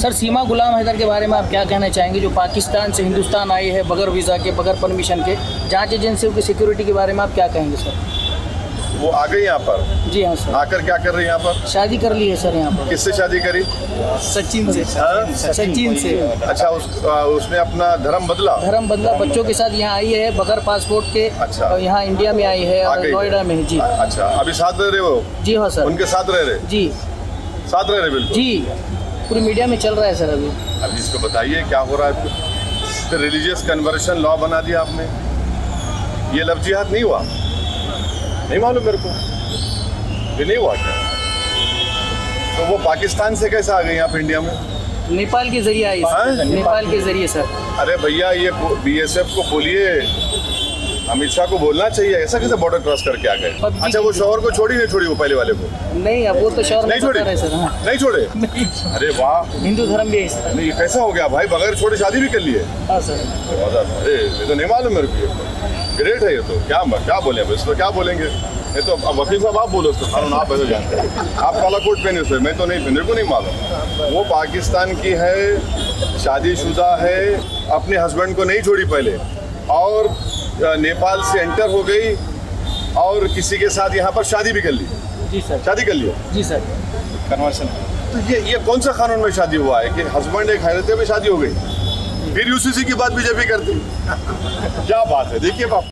Sir सीमा गुलाम हैदर के बारे में आप क्या कहना चाहेंगे, जो पाकिस्तान से हिंदुस्तान आई है बगैर वीज़ा के, बगैर परमिशन के? जांच एजेंसियों की सिक्योरिटी के बारे में आप क्या कहेंगे सर? वो आ गई यहाँ पर? जी हाँ सर। आकर क्या कर रही है यहाँ पर? शादी कर ली है सर यहाँ पर। किससे शादी करी? सचिन से। सचिन से। अच्छा, उसने अपना धर्म बदला? धर्म बदला, बच्चों के साथ यहाँ आई है बगैर पासपोर्ट के। अच्छा। यहाँ इंडिया में आई है और नोएडा में। जी। अच्छा, अभी साथ रह रहे हो? जी हाँ सर। उनके साथ रह रहे? जी साथ रह रहे बिल्कुल? जी, पूरी मीडिया में चल रहा है सर अभी। अभी इसको बताइए क्या हो रहा है? फिर रिलीजियस कन्वर्शन लॉ बना दिया आपने। ये लव जिहाद नहीं हुआ? नहीं मालूम मेरे को, ये नहीं हुआ क्या? तो वो पाकिस्तान से कैसे आ गई यहाँ पे इंडिया में? नेपाल के जरिए आई सर। नेपाल के जरिए सर। अरे भैया, ये BSF को बोलिए, अमित शाह को बोलना चाहिए, ऐसा कैसे बॉर्डर क्रॉस करके आ गए? अच्छा, वो शौहर को छोड़ी नहीं छोड़ी? वो पहले वाले को नहीं, अब वो तो शौहर नहीं छोड़ी है सर। हाँ। नहीं छोड़े? अरे वाह, हिंदू धर्म भी है सर। नहीं कैसा हो गया भाई, बगैर छोड़े शादी भी कर लिए? हाँ सर। अरे ये तो नहीं मालूम मेरे को, ग्रेट है ये तो। क्या बोले अब इसको, क्या बोलेंगे? ये तो अब वकील साहब आप बोलो उसको, कानून आप ऐसे जानते हैं। आप काला कोट पहने उसे, मैं तो नहीं, मेरे को नहीं मालूम। वो पाकिस्तान की है, शादीशुदा है, अपने हस्बैंड को नहीं छोड़ी पहले, और नेपाल से एंटर हो गई और किसी के साथ यहाँ पर शादी भी कर ली। जी सर। शादी कर लिया? जी सर। कन्वर्शन। तो ये कौन सा कानून में शादी हुआ है कि हस्बैंड एक हैरते में शादी हो गई, फिर UCC की बात बीजेपी करती? क्या बात है, देखिए बाप।